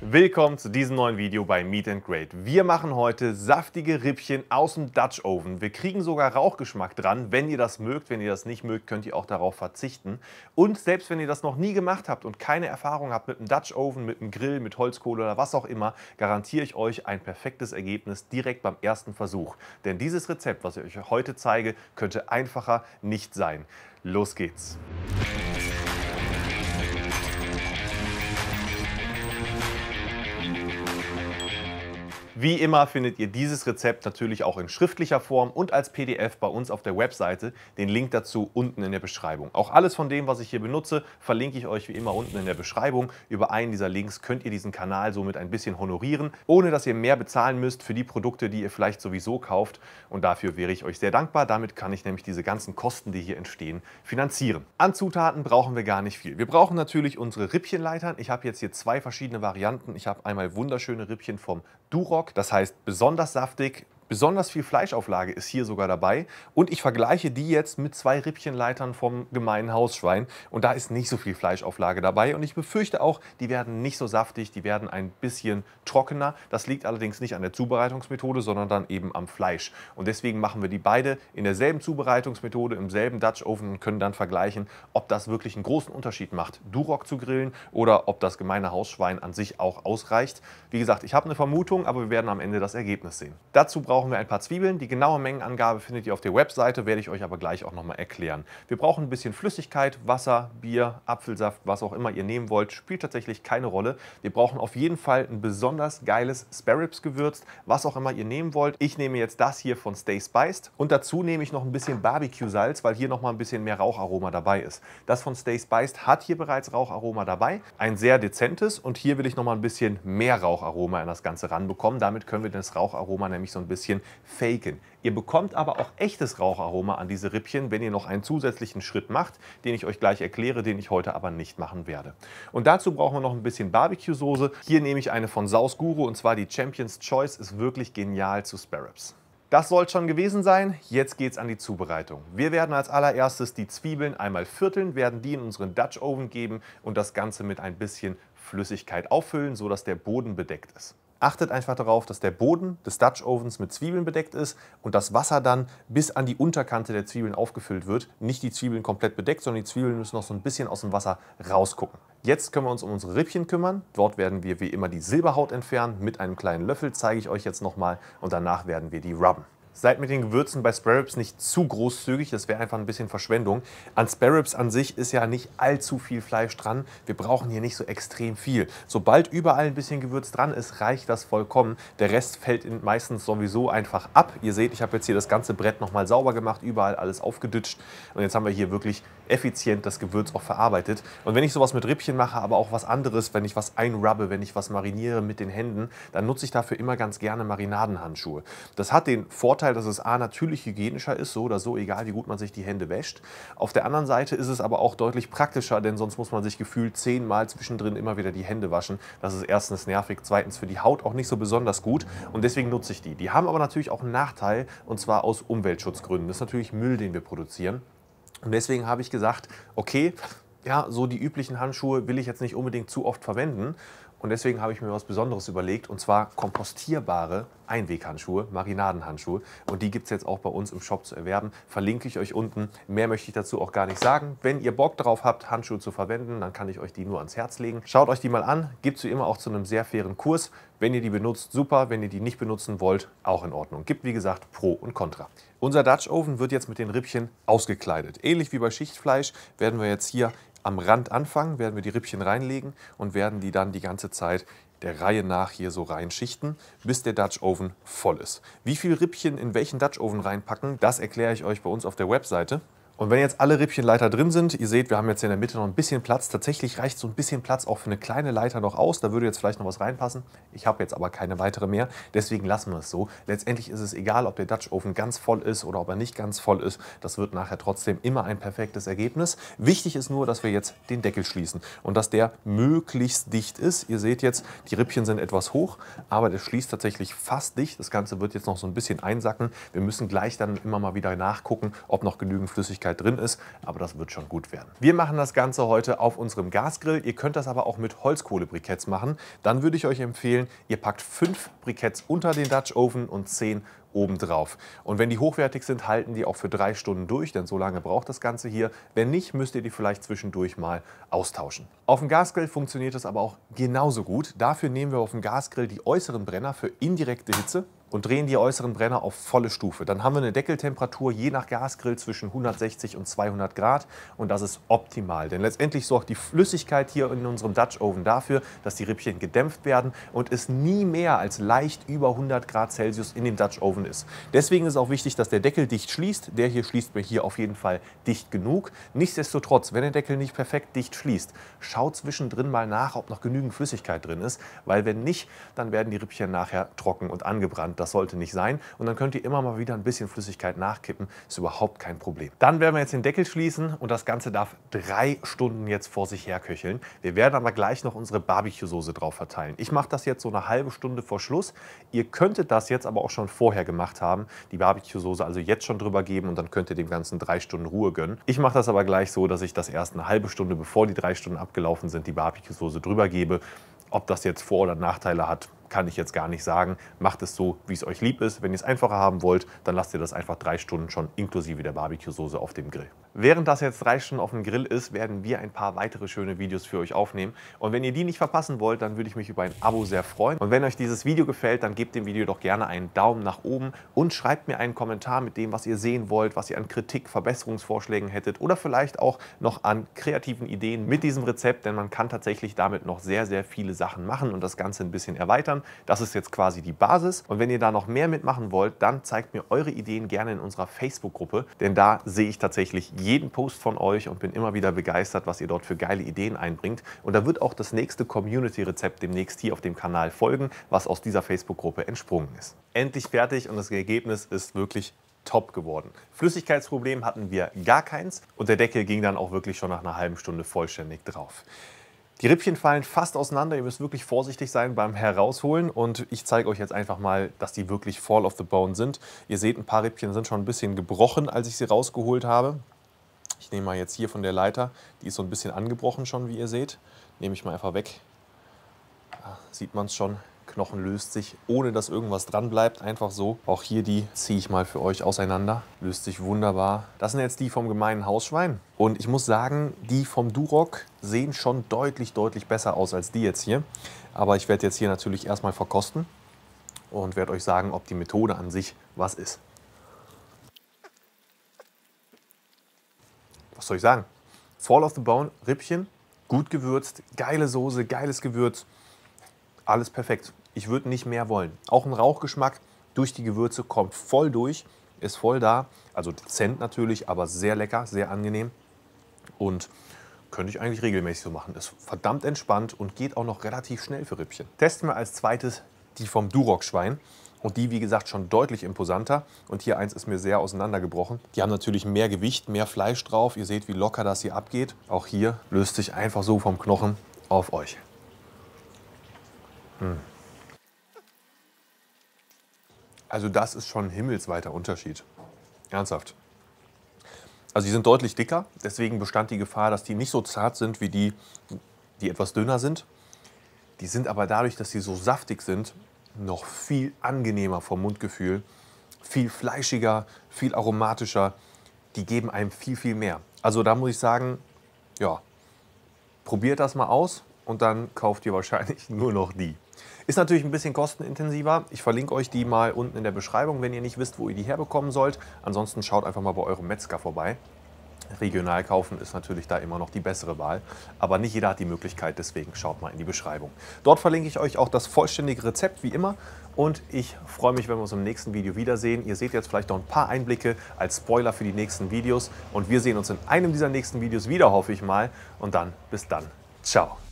Willkommen zu diesem neuen Video bei Meat & Grate. Wir machen heute saftige Rippchen aus dem Dutch Oven. Wir kriegen sogar Rauchgeschmack dran, wenn ihr das mögt. Wenn ihr das nicht mögt, könnt ihr auch darauf verzichten. Und selbst wenn ihr das noch nie gemacht habt und keine Erfahrung habt mit einem Dutch Oven, mit einem Grill, mit Holzkohle oder was auch immer, garantiere ich euch ein perfektes Ergebnis direkt beim ersten Versuch. Denn dieses Rezept, was ich euch heute zeige, könnte einfacher nicht sein. Los geht's! Wie immer findet ihr dieses Rezept natürlich auch in schriftlicher Form und als PDF bei uns auf der Webseite. Den Link dazu unten in der Beschreibung. Auch alles von dem, was ich hier benutze, verlinke ich euch wie immer unten in der Beschreibung. Über einen dieser Links könnt ihr diesen Kanal somit ein bisschen honorieren, ohne dass ihr mehr bezahlen müsst für die Produkte, die ihr vielleicht sowieso kauft. Und dafür wäre ich euch sehr dankbar. Damit kann ich nämlich diese ganzen Kosten, die hier entstehen, finanzieren. An Zutaten brauchen wir gar nicht viel. Wir brauchen natürlich unsere Rippchenleitern. Ich habe jetzt hier zwei verschiedene Varianten. Ich habe einmal wunderschöne Rippchen vom Duroc. Das heißt besonders saftig, besonders viel Fleischauflage ist hier sogar dabei. Und ich vergleiche die jetzt mit zwei Rippchenleitern vom gemeinen Hausschwein. Und da ist nicht so viel Fleischauflage dabei. Und ich befürchte auch, die werden nicht so saftig, die werden ein bisschen trockener. Das liegt allerdings nicht an der Zubereitungsmethode, sondern dann eben am Fleisch. Und deswegen machen wir die beide in derselben Zubereitungsmethode, im selben Dutch Oven und können dann vergleichen, ob das wirklich einen großen Unterschied macht, Duroc zu grillen oder ob das gemeine Hausschwein an sich auch ausreicht. Wie gesagt, ich habe eine Vermutung, aber wir werden am Ende das Ergebnis sehen. Dazu brauchen wir ein paar Zwiebeln. Die genaue Mengenangabe findet ihr auf der Webseite, werde ich euch aber gleich auch nochmal erklären. Wir brauchen ein bisschen Flüssigkeit, Wasser, Bier, Apfelsaft, was auch immer ihr nehmen wollt, spielt tatsächlich keine Rolle. Wir brauchen auf jeden Fall ein besonders geiles Spare-Ribs-Gewürz, was auch immer ihr nehmen wollt. Ich nehme jetzt das hier von Stay Spiced und dazu nehme ich noch ein bisschen Barbecue-Salz, weil hier nochmal ein bisschen mehr Raucharoma dabei ist. Das von Stay Spiced hat hier bereits Raucharoma dabei, ein sehr dezentes, und hier will ich nochmal ein bisschen mehr Raucharoma in das Ganze ranbekommen. Damit können wir das Raucharoma nämlich so ein bisschen faken. Ihr bekommt aber auch echtes Raucharoma an diese Rippchen, wenn ihr noch einen zusätzlichen Schritt macht, den ich euch gleich erkläre, den ich heute aber nicht machen werde. Und dazu brauchen wir noch ein bisschen Barbecue-Soße. Hier nehme ich eine von Sauce Guru, und zwar die Champions Choice, ist wirklich genial zu Spare Ribs. Das soll es schon gewesen sein. Jetzt geht es an die Zubereitung. Wir werden als allererstes die Zwiebeln einmal vierteln, werden die in unseren Dutch Oven geben und das Ganze mit ein bisschen Flüssigkeit auffüllen, sodass der Boden bedeckt ist. Achtet einfach darauf, dass der Boden des Dutch Ovens mit Zwiebeln bedeckt ist und das Wasser dann bis an die Unterkante der Zwiebeln aufgefüllt wird. Nicht die Zwiebeln komplett bedeckt, sondern die Zwiebeln müssen noch so ein bisschen aus dem Wasser rausgucken. Jetzt können wir uns um unsere Rippchen kümmern. Dort werden wir wie immer die Silberhaut entfernen. Mit einem kleinen Löffel zeige ich euch jetzt nochmal, und danach werden wir die rubben. Seid mit den Gewürzen bei Spare Ribs nicht zu großzügig, das wäre einfach ein bisschen Verschwendung. An Spare Ribs an sich ist ja nicht allzu viel Fleisch dran. Wir brauchen hier nicht so extrem viel. Sobald überall ein bisschen Gewürz dran ist, reicht das vollkommen. Der Rest fällt meistens sowieso einfach ab. Ihr seht, ich habe jetzt hier das ganze Brett nochmal sauber gemacht, überall alles aufgeditscht. Und jetzt haben wir hier wirklich effizient das Gewürz auch verarbeitet. Und wenn ich sowas mit Rippchen mache, aber auch was anderes, wenn ich was einrubbe, wenn ich was mariniere mit den Händen, dann nutze ich dafür immer ganz gerne Marinadenhandschuhe. Das hat den Vorteil, dass es natürlich hygienischer ist, so oder so, egal wie gut man sich die Hände wäscht. Auf der anderen Seite ist es aber auch deutlich praktischer, denn sonst muss man sich gefühlt 10-mal zwischendrin immer wieder die Hände waschen. Das ist erstens nervig, zweitens für die Haut auch nicht so besonders gut, und deswegen nutze ich die. Die haben aber natürlich auch einen Nachteil, und zwar aus Umweltschutzgründen. Das ist natürlich Müll, den wir produzieren. Und deswegen habe ich gesagt, okay, ja, so die üblichen Handschuhe will ich jetzt nicht unbedingt zu oft verwenden. Und deswegen habe ich mir was Besonderes überlegt, und zwar kompostierbare Einweghandschuhe, Marinadenhandschuhe. Und die gibt es jetzt auch bei uns im Shop zu erwerben. Verlinke ich euch unten. Mehr möchte ich dazu auch gar nicht sagen. Wenn ihr Bock darauf habt, Handschuhe zu verwenden, dann kann ich euch die nur ans Herz legen. Schaut euch die mal an. Gibt es wie immer auch zu einem sehr fairen Kurs. Wenn ihr die benutzt, super. Wenn ihr die nicht benutzen wollt, auch in Ordnung. Gibt wie gesagt Pro und Contra. Unser Dutch Oven wird jetzt mit den Rippchen ausgekleidet. Ähnlich wie bei Schichtfleisch werden wir jetzt hier am Rand anfangen, werden wir die Rippchen reinlegen und werden die dann die ganze Zeit der Reihe nach hier so reinschichten, bis der Dutch Oven voll ist. Wie viel Rippchen in welchen Dutch Oven reinpacken, das erkläre ich euch bei uns auf der Webseite. Und wenn jetzt alle Rippchenleiter drin sind, ihr seht, wir haben jetzt in der Mitte noch ein bisschen Platz. Tatsächlich reicht so ein bisschen Platz auch für eine kleine Leiter noch aus. Da würde jetzt vielleicht noch was reinpassen. Ich habe jetzt aber keine weitere mehr, deswegen lassen wir es so. Letztendlich ist es egal, ob der Dutch Oven ganz voll ist oder ob er nicht ganz voll ist. Das wird nachher trotzdem immer ein perfektes Ergebnis. Wichtig ist nur, dass wir jetzt den Deckel schließen und dass der möglichst dicht ist. Ihr seht jetzt, die Rippchen sind etwas hoch, aber der schließt tatsächlich fast dicht. Das Ganze wird jetzt noch so ein bisschen einsacken. Wir müssen gleich dann immer mal wieder nachgucken, ob noch genügend Flüssigkeit Flüssigkeit drin ist, aber das wird schon gut werden. Wir machen das Ganze heute auf unserem Gasgrill. Ihr könnt das aber auch mit Holzkohlebriketts machen. Dann würde ich euch empfehlen, ihr packt 5 Briketts unter den Dutch Oven und 10 obendrauf. Und wenn die hochwertig sind, halten die auch für 3 Stunden durch, denn so lange braucht das Ganze hier. Wenn nicht, müsst ihr die vielleicht zwischendurch mal austauschen. Auf dem Gasgrill funktioniert das aber auch genauso gut. Dafür nehmen wir auf dem Gasgrill die äußeren Brenner für indirekte Hitze und drehen die äußeren Brenner auf volle Stufe. Dann haben wir eine Deckeltemperatur je nach Gasgrill zwischen 160 und 200 Grad und das ist optimal. Denn letztendlich sorgt die Flüssigkeit hier in unserem Dutch Oven dafür, dass die Rippchen gedämpft werden und es nie mehr als leicht über 100 Grad Celsius in dem Dutch Oven ist. Deswegen ist auch wichtig, dass der Deckel dicht schließt. Der hier schließt mir hier auf jeden Fall dicht genug. Nichtsdestotrotz, wenn der Deckel nicht perfekt dicht schließt, schaut zwischendrin mal nach, ob noch genügend Flüssigkeit drin ist, weil wenn nicht, dann werden die Rippchen nachher trocken und angebrannt. Das sollte nicht sein und dann könnt ihr immer mal wieder ein bisschen Flüssigkeit nachkippen. Ist überhaupt kein Problem. Dann werden wir jetzt den Deckel schließen und das Ganze darf 3 Stunden jetzt vor sich her köcheln. Wir werden aber gleich noch unsere Barbecue-Soße drauf verteilen. Ich mache das jetzt so eine halbe Stunde vor Schluss. Ihr könntet das jetzt aber auch schon vorher gemacht haben. Die Barbecue-Soße also jetzt schon drüber geben und dann könnt ihr dem Ganzen 3 Stunden Ruhe gönnen. Ich mache das aber gleich so, dass ich das erst eine halbe Stunde, bevor die 3 Stunden abgelaufen sind, die Barbecue-Soße drüber gebe. Ob das jetzt Vor- oder Nachteile hat, kann ich jetzt gar nicht sagen. Macht es so, wie es euch lieb ist. Wenn ihr es einfacher haben wollt, dann lasst ihr das einfach 3 Stunden schon inklusive der Barbecue-Soße auf dem Grill. Während das jetzt 3 Stunden auf dem Grill ist, werden wir ein paar weitere schöne Videos für euch aufnehmen. Und wenn ihr die nicht verpassen wollt, dann würde ich mich über ein Abo sehr freuen. Und wenn euch dieses Video gefällt, dann gebt dem Video doch gerne einen Daumen nach oben und schreibt mir einen Kommentar mit dem, was ihr sehen wollt, was ihr an Kritik, Verbesserungsvorschlägen hättet oder vielleicht auch noch an kreativen Ideen mit diesem Rezept, denn man kann tatsächlich damit noch sehr, sehr viele Sachen machen und das Ganze ein bisschen erweitern. Das ist jetzt quasi die Basis. Und wenn ihr da noch mehr mitmachen wollt, dann zeigt mir eure Ideen gerne in unserer Facebook-Gruppe, denn da sehe ich tatsächlich jeden Post von euch und bin immer wieder begeistert, was ihr dort für geile Ideen einbringt. Und da wird auch das nächste Community-Rezept demnächst hier auf dem Kanal folgen, was aus dieser Facebook-Gruppe entsprungen ist. Endlich fertig und das Ergebnis ist wirklich top geworden. Flüssigkeitsproblem hatten wir gar keins und der Deckel ging dann auch wirklich schon nach einer halben Stunde vollständig drauf. Die Rippchen fallen fast auseinander, ihr müsst wirklich vorsichtig sein beim Herausholen und ich zeige euch jetzt einfach mal, dass die wirklich fall of the bone sind. Ihr seht, ein paar Rippchen sind schon ein bisschen gebrochen, als ich sie rausgeholt habe. Ich nehme mal jetzt hier von der Leiter, die ist so ein bisschen angebrochen schon, wie ihr seht. Nehme ich mal einfach weg. Da sieht man es schon. Knochen löst sich, ohne dass irgendwas dran bleibt, einfach so. Auch hier die ziehe ich mal für euch auseinander. Löst sich wunderbar. Das sind jetzt die vom gemeinen Hausschwein. Und ich muss sagen, die vom Duroc sehen schon deutlich, deutlich besser aus als die jetzt hier. Aber ich werde jetzt hier natürlich erstmal verkosten und werde euch sagen, ob die Methode an sich was ist. Was soll ich sagen? Fall of the bone, Rippchen, gut gewürzt, geile Soße, geiles Gewürz. Alles perfekt. Ich würde nicht mehr wollen. Auch ein Rauchgeschmack durch die Gewürze kommt voll durch, ist voll da. Also dezent natürlich, aber sehr lecker, sehr angenehm. Und könnte ich eigentlich regelmäßig so machen. Ist verdammt entspannt und geht auch noch relativ schnell für Rippchen. Testen wir als zweites die vom Duroc-Schwein. Und die, wie gesagt, schon deutlich imposanter. Und hier eins ist mir sehr auseinandergebrochen. Die haben natürlich mehr Gewicht, mehr Fleisch drauf. Ihr seht, wie locker das hier abgeht. Auch hier löst sich einfach so vom Knochen auf euch. Also das ist schon ein himmelsweiter Unterschied. Ernsthaft. Also die sind deutlich dicker, deswegen bestand die Gefahr, dass die nicht so zart sind wie die, die etwas dünner sind. Die sind aber dadurch, dass sie so saftig sind, noch viel angenehmer vom Mundgefühl, viel fleischiger, viel aromatischer. Die geben einem viel, viel mehr. Also da muss ich sagen, ja, probiert das mal aus und dann kauft ihr wahrscheinlich nur noch die. Ist natürlich ein bisschen kostenintensiver. Ich verlinke euch die mal unten in der Beschreibung, wenn ihr nicht wisst, wo ihr die herbekommen sollt. Ansonsten schaut einfach mal bei eurem Metzger vorbei. Regional kaufen ist natürlich da immer noch die bessere Wahl. Aber nicht jeder hat die Möglichkeit, deswegen schaut mal in die Beschreibung. Dort verlinke ich euch auch das vollständige Rezept, wie immer. Und ich freue mich, wenn wir uns im nächsten Video wiedersehen. Ihr seht jetzt vielleicht noch ein paar Einblicke als Spoiler für die nächsten Videos. Und wir sehen uns in einem dieser nächsten Videos wieder, hoffe ich mal. Und dann, bis dann. Ciao.